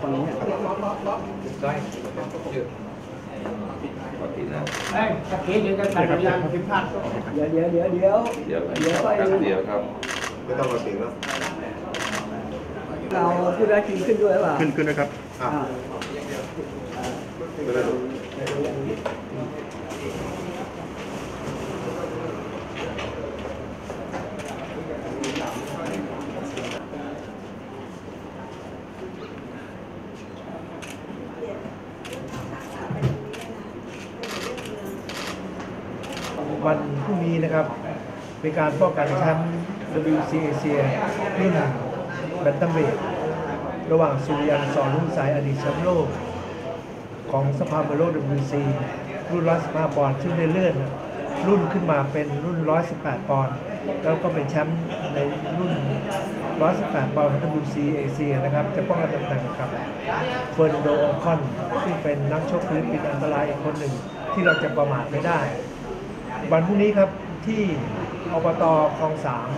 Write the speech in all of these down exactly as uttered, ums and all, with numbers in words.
ฝั่งนี้ได้เยอะปกตินะเฮ้ยตะกี้เดี๋ยวจะตัดยางพิพาทเดี๋ยวเดี๋ยวเดี๋ยวเดี๋ยวเดี๋ยวเดี๋ยวไปเดี๋ยวครับไม่ต้องมาเสียงแล้วเราพูดได้จริงขึ้นด้วยป่ะขึ้นขึ้นนะครับอ่าไม่ได้หรอกวันพรุ่งนี้นะครับเป็นการป้องกันแชมป์ ดับเบิลยู ซี เอเชียรุ่นแบนตัมเวทระหว่างสุริยันสอนรุ่งสายอดีตแชมป์โลกของสภาเมโล ดับเบิลยู ซี รุ่นหนึ่งร้อยสิบห้าปอนด์ซึ่งได้เลื่อนรุ่นขึ้นมาเป็นรุ่นหนึ่งร้อยสิบแปดปอนด์แล้วก็เป็นแชมป์ในรุ่นหนึ่งร้อยสิบแปดปอนด์ของ ดับเบิลยู ซี เอเชียนะครับจะป้องกันตำแหน่งกับเฟอร์นันโด อองคอนซึ่งเป็นนักชกฟิลิปปินส์อันตรายอีกคนหนึ่งที่เราจะประมาทไม่ได้วันพรุ่งนี้ครับที่อบต.คลองสาม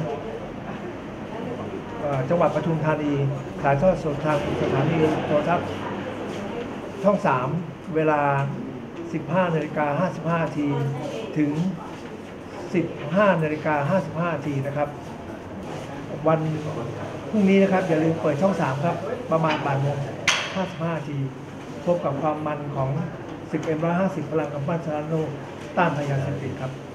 จังหวัดปทุมธานีถ่ายทอดสดทางสถานีโทรทัศน์ช่องสามเวลา สิบห้านาฬิกาห้าสิบห้า นาทีถึง สิบห้านาฬิกาห้าสิบห้า นาทีนะครับวันพรุ่งนี้นะครับอย่าลืมเปิดช่องสามครับประมาณบ่ายโมงห้าสิบห้า นาทีพบกับความมันของ สิบเอ็ม หนึ่งร้อยห้าสิบ พลังกำปั้นชนะโลกต้านพยาเสพติดครับ